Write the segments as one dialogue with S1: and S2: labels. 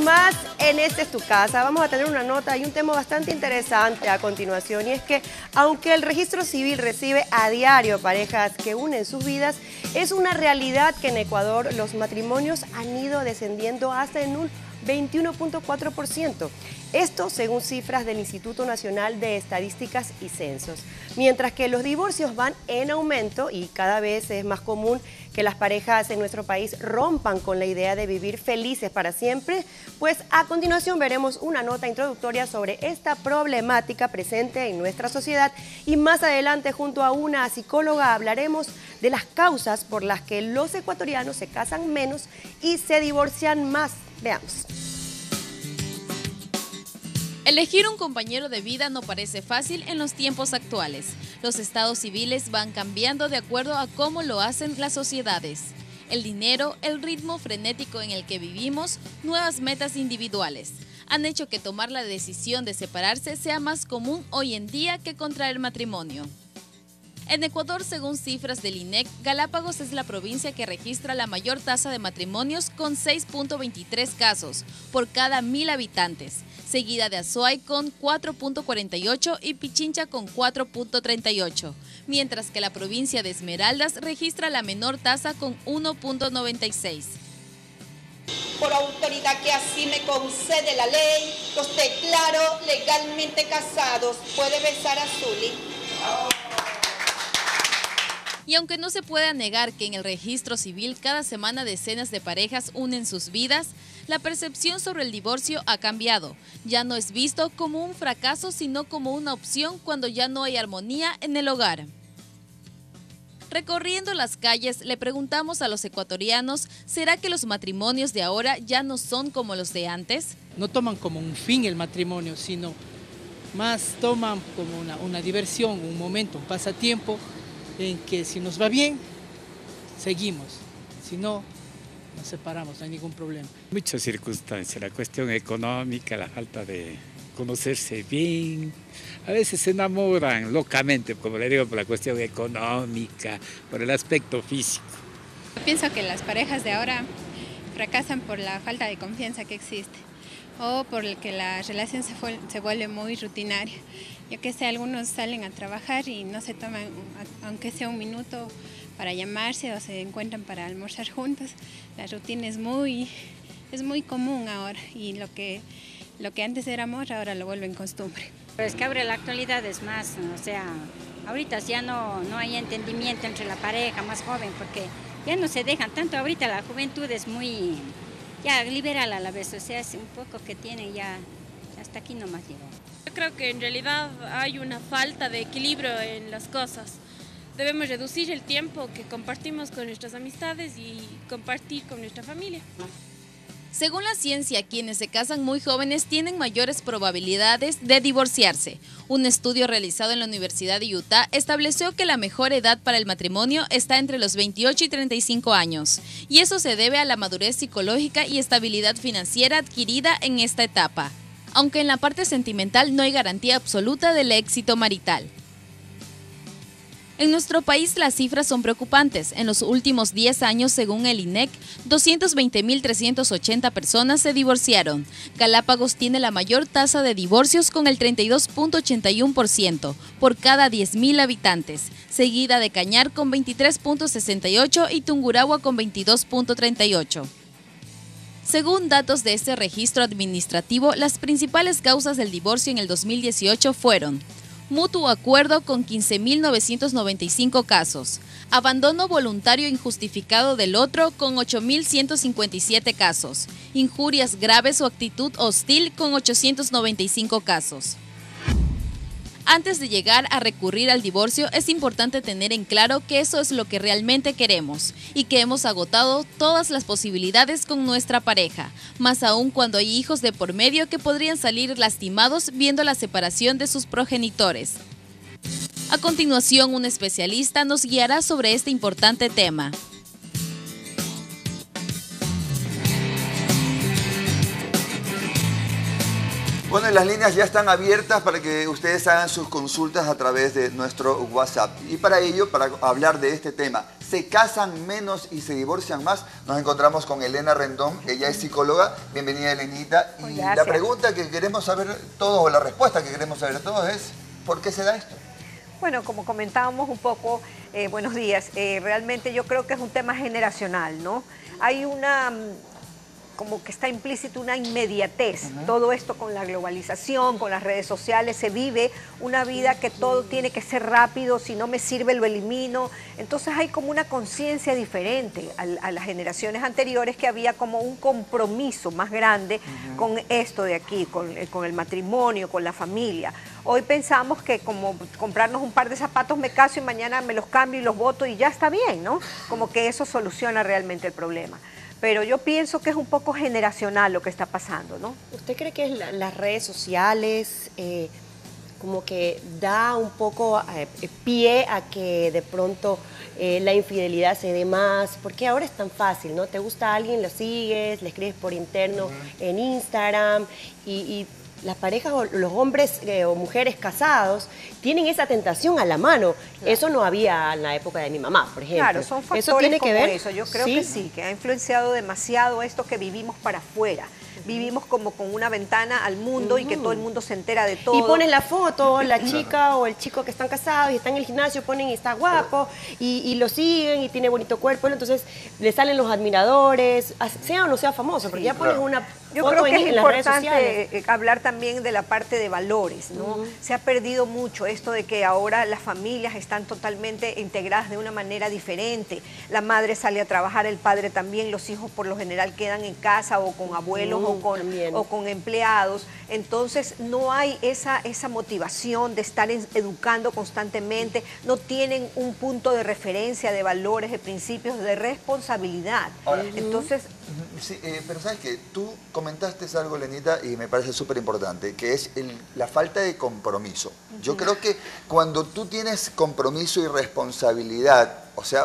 S1: más en Esta es tu casa. Vamos a tener una nota y un tema bastante interesante a continuación, y es que aunque el registro civil recibe a diario parejas que unen sus vidas, es una realidad que en Ecuador los matrimonios han ido descendiendo hasta en un 21.4%. Esto según cifras del Instituto Nacional de Estadísticas y Censos. Mientras que los divorcios van en aumento y cada vez es más común que las parejas en nuestro país rompan con la idea de vivir felices para siempre, pues a continuación veremos una nota introductoria sobre esta problemática presente en nuestra sociedad, y más adelante junto a una psicóloga hablaremos de las causas por las que los ecuatorianos se casan menos y se divorcian más. Veamos.
S2: Elegir un compañero de vida no parece fácil en los tiempos actuales. Los estados civiles van cambiando de acuerdo a cómo lo hacen las sociedades. El dinero, el ritmo frenético en el que vivimos, nuevas metas individuales, han hecho que tomar la decisión de separarse sea más común hoy en día que contraer matrimonio. En Ecuador, según cifras del INEC, Galápagos es la provincia que registra la mayor tasa de matrimonios con 6.23 casos por cada 1000 habitantes, seguida de Azuay con 4.48 y Pichincha con 4.38, mientras que la provincia de Esmeraldas registra la menor tasa con 1.96.
S3: Por autoridad que así me concede la ley, los declaro legalmente casados. ¿Puede besar a Zuli?
S2: Y aunque no se pueda negar que en el registro civil cada semana decenas de parejas unen sus vidas, la percepción sobre el divorcio ha cambiado. Ya no es visto como un fracaso, sino como una opción cuando ya no hay armonía en el hogar. Recorriendo las calles, le preguntamos a los ecuatorianos, ¿será que los matrimonios de ahora ya no son como los de antes?
S4: No toman como un fin el matrimonio, sino más toman como una diversión, un momento, un pasatiempo, en que si nos va bien, seguimos, si no, nos separamos, no hay ningún problema.
S5: Muchas circunstancias, la cuestión económica, la falta de conocerse bien, a veces se enamoran locamente, como le digo, por la cuestión económica, por el aspecto físico.
S6: Yo pienso que las parejas de ahora fracasan por la falta de confianza que existe, o por el que la relación se vuelve muy rutinaria. Yo que sé, algunos salen a trabajar y no se toman, aunque sea un minuto, para llamarse o se encuentran para almorzar juntos. La rutina es muy común ahora, y lo que antes era amor ahora lo vuelven costumbre.
S7: Pero es que ahora la actualidad es más, o sea, ahorita ya no hay entendimiento entre la pareja más joven, porque ya no se dejan tanto. Ahorita la juventud es muy, ya liberal a la vez, o sea, es un poco que tiene ya, hasta aquí nomás llegó.
S8: Yo creo que en realidad hay una falta de equilibrio en las cosas. Debemos reducir el tiempo que compartimos con nuestras amistades y compartir con nuestra familia.
S2: Según la ciencia, quienes se casan muy jóvenes tienen mayores probabilidades de divorciarse. Un estudio realizado en la Universidad de Utah estableció que la mejor edad para el matrimonio está entre los 28 y 35 años. Y eso se debe a la madurez psicológica y estabilidad financiera adquirida en esta etapa. Aunque en la parte sentimental no hay garantía absoluta del éxito marital. En nuestro país las cifras son preocupantes. En los últimos 10 años, según el INEC, 220.380 personas se divorciaron. Galápagos tiene la mayor tasa de divorcios con el 32.81% por cada 10.000 habitantes, seguida de Cañar con 23.68 y Tungurahua con 22.38. Según datos de este registro administrativo, las principales causas del divorcio en el 2018 fueron: mutuo acuerdo con 15.995 casos, abandono voluntario injustificado del otro con 8.157 casos, injurias graves o actitud hostil con 895 casos. Antes de llegar a recurrir al divorcio, es importante tener en claro que eso es lo que realmente queremos y que hemos agotado todas las posibilidades con nuestra pareja, más aún cuando hay hijos de por medio que podrían salir lastimados viendo la separación de sus progenitores. A continuación, un especialista nos guiará sobre este importante tema.
S9: Bueno, las líneas ya están abiertas para que ustedes hagan sus consultas a través de nuestro WhatsApp. Y para ello, para hablar de este tema, ¿se casan menos y se divorcian más? Nos encontramos con Elena Rendón, ella es psicóloga. Bienvenida, Elenita. Y la pregunta que queremos saber todos, o la respuesta que queremos saber todos es, ¿por qué se da esto?
S10: Bueno, como comentábamos un poco, buenos días, realmente yo creo que es un tema generacional, ¿no? Hay una... como que está implícito una inmediatez. Todo esto con la globalización, con las redes sociales, se vive una vida que todo tiene que ser rápido, si no me sirve lo elimino. Entonces hay como una conciencia diferente a las generaciones anteriores, que había como un compromiso más grande con esto de aquí, con el matrimonio, con la familia. Hoy pensamos que como comprarnos un par de zapatos me caso y mañana me los cambio y los boto y ya está bien, ¿no? Como que eso soluciona realmente el problema. Pero yo pienso que es un poco generacional lo que está pasando, ¿no?
S1: ¿Usted cree que las redes sociales como que da un poco pie a que de pronto la infidelidad se dé más? Porque ahora es tan fácil, ¿no? Te gusta a alguien, lo sigues, le escribes por interno en Instagram y las parejas o los hombres o mujeres casados tienen esa tentación a la mano. Claro. Eso no había en la época de mi mamá, por ejemplo.
S10: Claro, son factores
S1: ¿Eso tiene que ver?
S10: Eso. Yo creo que sí, que ha influenciado demasiado esto que vivimos para afuera. Vivimos como con una ventana al mundo y que todo el mundo se entera de todo.
S1: Y pones la foto, la chica o el chico que están casados y están en el gimnasio, ponen y está guapo y lo siguen y tiene bonito cuerpo, entonces le salen los admiradores, sea o no sea famoso, porque ya pones una
S10: Yo
S1: foto
S10: creo que
S1: en las redes sociales.
S10: Es importante hablar también de la parte de valores, ¿no? Se ha perdido mucho esto de que ahora las familias están totalmente integradas de una manera diferente. La madre sale a trabajar, el padre también, los hijos por lo general quedan en casa o con abuelos o con empleados. Entonces no hay esa motivación de estar educando constantemente, no tienen un punto de referencia de valores, de principios, de responsabilidad.
S9: Ahora,
S10: entonces...
S9: Sí, pero sabes que tú comentaste algo, Lenita, y me parece súper importante, que es la falta de compromiso. Yo creo que cuando tú tienes compromiso y responsabilidad, o sea,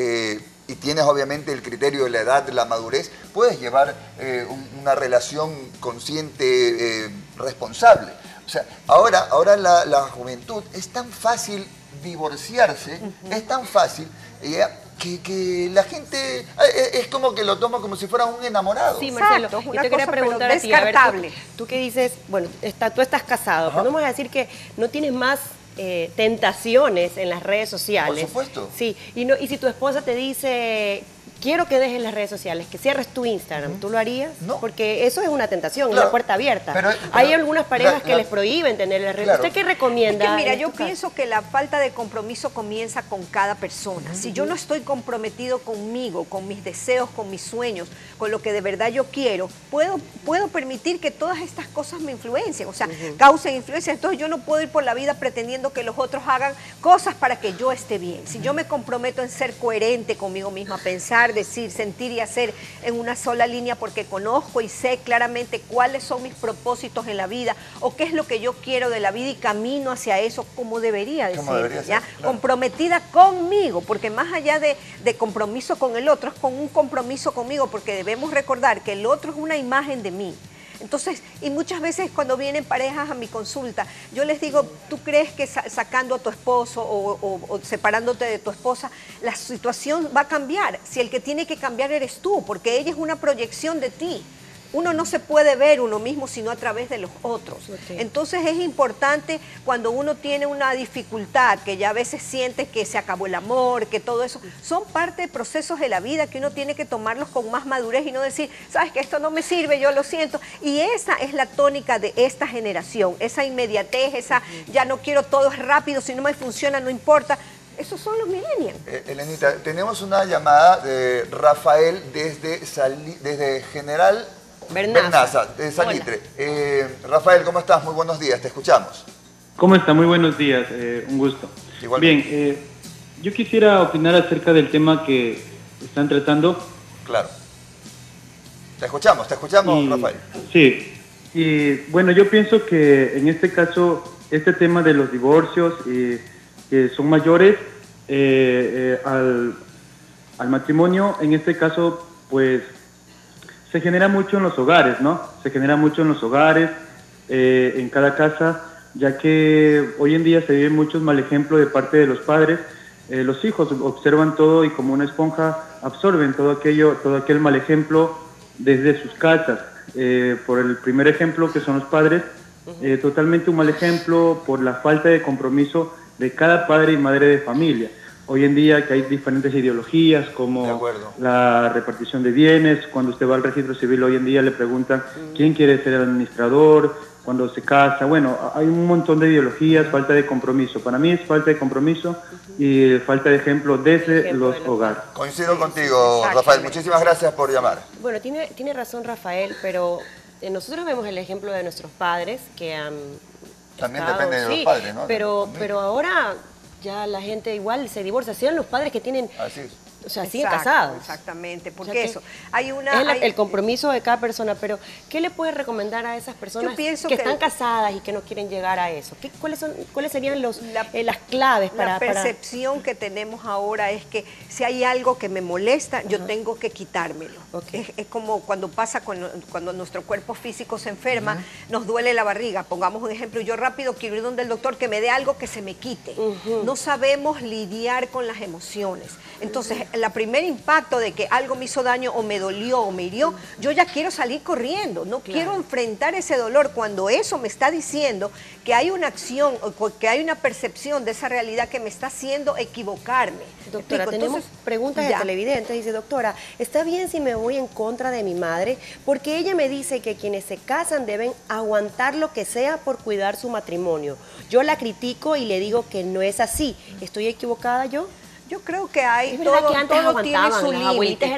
S9: y tienes obviamente el criterio de la edad, de la madurez, puedes llevar una relación consciente, responsable. O sea, ahora la juventud es tan fácil divorciarse, es tan fácil... Que la gente es como que lo toma como si fuera un enamorado.
S1: Sí, Marcelo,
S10: exacto,
S1: yo te quería preguntar a ti,
S10: descartable.
S1: A ver, tú que dices, bueno, tú estás casado, pero no vamos a decir que no tienes más tentaciones en las redes sociales.
S9: Por supuesto.
S1: Sí, y si tu esposa te dice, quiero que dejes las redes sociales, que cierres tu Instagram, ¿tú lo harías?
S9: No.
S1: Porque eso es una tentación,
S9: claro,
S1: una puerta abierta.
S9: Pero
S1: hay algunas parejas que les prohíben tener las redes. Claro. ¿Usted qué recomienda?
S10: Es que mira, yo pienso que la falta de compromiso comienza con cada persona. Si yo no estoy comprometido conmigo, con mis deseos, con mis sueños, con lo que de verdad yo quiero, puedo permitir que todas estas cosas me influencien, o sea, causen influencia. Entonces yo no puedo ir por la vida pretendiendo que los otros hagan cosas para que yo esté bien. Si yo me comprometo en ser coherente conmigo misma, pensar, decir, sentir y hacer en una sola línea, porque conozco y sé claramente cuáles son mis propósitos en la vida o qué es lo que yo quiero de la vida y camino hacia eso como debería de ser, ¿ya? Claro. Comprometida conmigo, porque más allá de compromiso con el otro, es con un compromiso conmigo, porque debemos recordar que el otro es una imagen de mí. Entonces, y muchas veces cuando vienen parejas a mi consulta, yo les digo, ¿tú crees que sacando a tu esposo o separándote de tu esposa, la situación va a cambiar? Si el que tiene que cambiar eres tú, porque ella es una proyección de ti. Uno no se puede ver uno mismo sino a través de los otros. Entonces es importante cuando uno tiene una dificultad, que ya a veces siente que se acabó el amor, que todo eso, son parte de procesos de la vida que uno tiene que tomarlos con más madurez y no decir, sabes que esto no me sirve, yo lo siento. Y esa es la tónica de esta generación, esa inmediatez, esa ya no quiero, todo es rápido, si no me funciona no importa. Esos son los millennials.
S9: Elenita, tenemos una llamada de Rafael desde General Bernaza, de Salitre. Rafael, ¿cómo estás? Muy buenos días, te escuchamos.
S11: ¿Cómo está? Muy buenos días, un gusto.
S9: Igualmente.
S11: Bien, yo quisiera opinar acerca del tema que están tratando.
S9: Claro. Te escuchamos, Rafael.
S11: Sí, y bueno, yo pienso que en este caso, este tema de los divorcios que son mayores al matrimonio, en este caso, pues, se genera mucho en los hogares, ¿no? Se genera mucho en los hogares, en cada casa, ya que hoy en día se vive muchos mal ejemplos de parte de los padres. Los hijos observan todo y como una esponja absorben todo aquel mal ejemplo desde sus casas. Por el primer ejemplo, que son los padres, totalmente un mal ejemplo por la falta de compromiso de cada padre y madre de familia. Hoy en día que hay diferentes ideologías como la repartición de bienes, cuando usted va al registro civil hoy en día le preguntan quién quiere ser el administrador, cuando se casa, bueno, hay un montón de ideologías, falta de compromiso. Para mí es falta de compromiso y falta de ejemplo desde los hogares.
S9: Coincido contigo, Rafael, muchísimas gracias por llamar.
S1: Bueno, tiene razón Rafael, pero nosotros vemos el ejemplo de nuestros padres que han
S9: También
S1: estado,
S9: depende de los padres, ¿no?
S1: Pero ahora ya la gente igual se divorcia, sean los padres que tienen...
S9: Así es.
S1: O sea, siguen casados.
S10: Exactamente, porque
S1: O sea,
S10: eso, hay una...
S1: Es el compromiso de cada persona, pero ¿qué le puedes recomendar a esas personas que están casadas y que no quieren llegar a eso? ¿Cuáles serían las claves para...?
S10: La percepción que tenemos ahora es que si hay algo que me molesta, yo tengo que quitármelo. Es como cuando pasa cuando nuestro cuerpo físico se enferma, nos duele la barriga. Pongamos un ejemplo, yo rápido quiero ir donde el doctor que me dé algo que se me quite. No sabemos lidiar con las emociones. Entonces, el primer impacto de que algo me hizo daño o me dolió o me hirió, yo ya quiero salir corriendo, no quiero enfrentar ese dolor cuando eso me está diciendo que hay una acción o que hay una percepción de esa realidad que me está haciendo equivocarme.
S1: Doctora, tenemos preguntas de televidentes. Dice, doctora, ¿está bien si me voy en contra de mi madre? Porque ella me dice que quienes se casan deben aguantar lo que sea por cuidar su matrimonio. Yo la critico y le digo que no es así. ¿Estoy equivocada yo?
S10: Yo creo que hay,
S1: todo
S10: tiene su límite,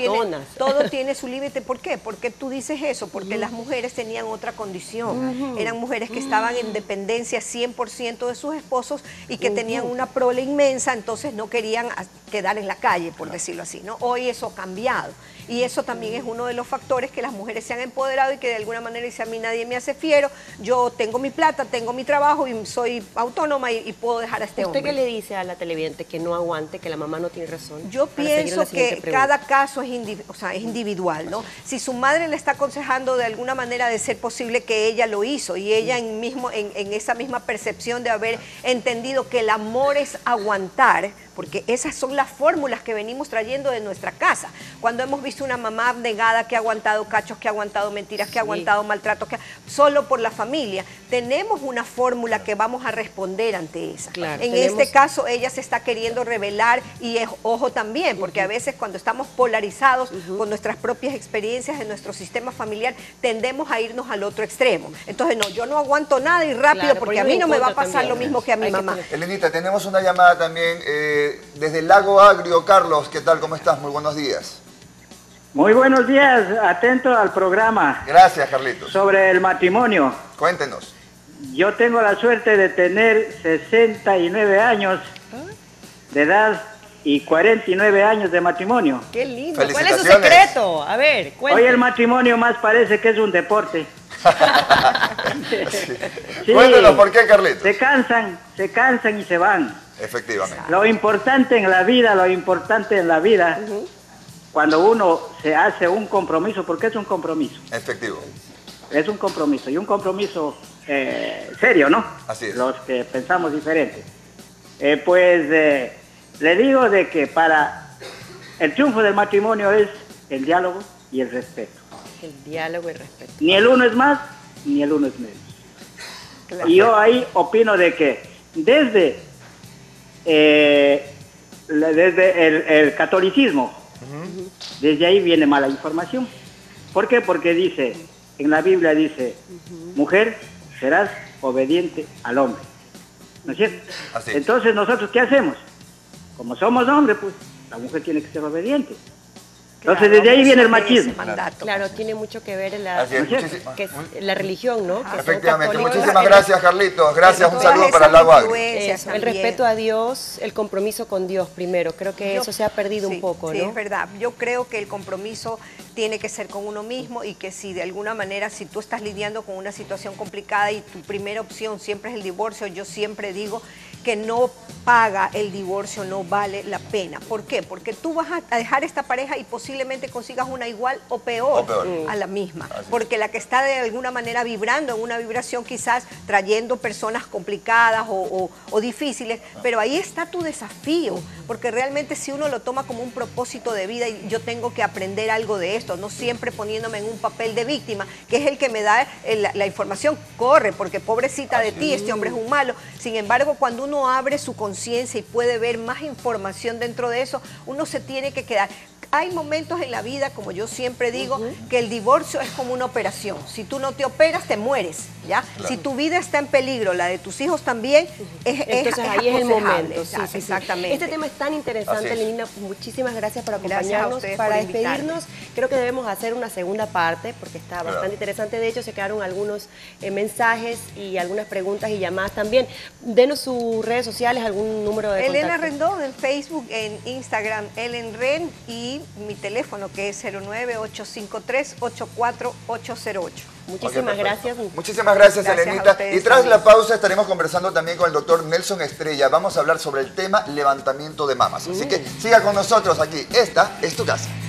S10: todo tiene su límite. ¿Por qué? Porque tú dices eso, porque las mujeres tenían otra condición, eran mujeres que estaban en dependencia 100% de sus esposos y que tenían una prole inmensa, entonces no querían quedar en la calle, por decirlo así, ¿no? Hoy eso ha cambiado. Y eso también es uno de los factores que las mujeres se han empoderado y que de alguna manera dice, a mí nadie me hace fiero, yo tengo mi plata, tengo mi trabajo y soy autónoma y puedo dejar a este hombre.
S1: ¿Usted qué le dice a la televidente que no aguante, que la mamá no tiene razón?
S10: Yo pienso que cada caso es individual, ¿no? Si su madre le está aconsejando de alguna manera de ser posible que ella lo hizo y ella en esa misma percepción de haber entendido que el amor es aguantar, porque esas son las fórmulas que venimos trayendo de nuestra casa. Cuando hemos visto una mamá abnegada que ha aguantado cachos, que ha aguantado mentiras, que ha aguantado maltratos, solo por la familia, tenemos una fórmula que vamos a responder ante esa. En este caso, ella se está queriendo revelar y ojo también, porque a veces cuando estamos polarizados con nuestras propias experiencias en nuestro sistema familiar, tendemos a irnos al otro extremo. Entonces, no, yo no aguanto nada y rápido porque a mí no me va a pasar lo mismo que a mi mamá.
S9: Elenita, tenemos una llamada también desde el Lago Agrio. Carlos, ¿qué tal? ¿Cómo estás? Muy buenos días.
S12: Muy buenos días, atento al programa.
S9: Gracias, Carlitos.
S12: Sobre el matrimonio.
S9: Cuéntenos.
S12: Yo tengo la suerte de tener 69 años de edad y 49 años de matrimonio.
S1: ¡Qué lindo! ¿Cuál es su secreto? A ver, cuéntame.
S12: Hoy el matrimonio más parece que es un deporte.
S9: Sí. Cuéntanos por qué, Carlitos.
S12: Se cansan y se van.
S9: Efectivamente.
S12: Lo importante en la vida, cuando uno se hace un compromiso, porque es un compromiso.
S9: Efectivo.
S12: Es un compromiso, y un compromiso serio, ¿no?
S9: Así es.
S12: Los que pensamos diferente. Le digo de que para el triunfo del matrimonio es el diálogo y el respeto.
S1: El diálogo y el respeto.
S12: Ni el uno es más, ni el uno es menos. Claro. Y yo ahí opino de que desde el catolicismo, desde ahí viene mala información. ¿Por qué? Porque dice, en la Biblia dice, mujer, serás obediente al hombre. ¿No es cierto?
S9: Así.
S12: Entonces, ¿nosotros qué hacemos? Como somos hombres, pues, la mujer tiene que ser obediente. Entonces,
S1: claro,
S12: desde ahí viene el machismo.
S1: Claro, tiene mucho que ver en la religión, ¿no? Que
S9: efectivamente. Muchísimas gracias, Carlitos. Gracias, un saludo para el Lago Agrio.
S1: El respeto a Dios, el compromiso con Dios primero. Creo que eso se ha perdido un poco, ¿no?
S10: Sí, es verdad. Yo creo que el compromiso tiene que ser con uno mismo y que si de alguna manera, si tú estás lidiando con una situación complicada y tu primera opción siempre es el divorcio, yo siempre digo que no paga el divorcio no vale la pena. ¿Por qué? Porque tú vas a dejar esta pareja y posiblemente consigas una igual o peor a la misma. Porque la que está de alguna manera vibrando en una vibración quizás trayendo personas complicadas o difíciles, pero ahí está tu desafío, porque realmente si uno lo toma como un propósito de vida y yo tengo que aprender algo de esto, no siempre poniéndome en un papel de víctima, que es el que me da la información, corre, porque pobrecita de ti, este hombre es un malo. Sin embargo, cuando uno abre su conciencia y puede ver más información dentro de eso, uno se tiene que quedar. Hay momentos en la vida, como yo siempre digo, que el divorcio es como una operación. Si tú no te operas, te mueres, ¿ya? Claro. Si tu vida está en peligro, la de tus hijos también,
S1: entonces ahí es el momento.
S10: Sí, exactamente.
S1: Este tema es tan interesante, Lenina. Muchísimas gracias por acompañarnos. Para despedirnos, creo que debemos hacer una segunda parte, porque está bastante interesante. De hecho, se quedaron algunos mensajes y algunas preguntas y llamadas también. Denos sus redes sociales, algún número de
S10: Elena
S1: contacto.
S10: Rendón en Facebook, en Instagram, Ellen Ren, y mi teléfono que es 09-853-84808.
S1: Muchísimas gracias.
S9: Muchísimas gracias, Elenita. Y tras la pausa estaremos conversando también con el doctor Nelson Estrella. Vamos a hablar sobre el tema levantamiento de mamas. Así que siga con nosotros aquí. Esta es tu casa.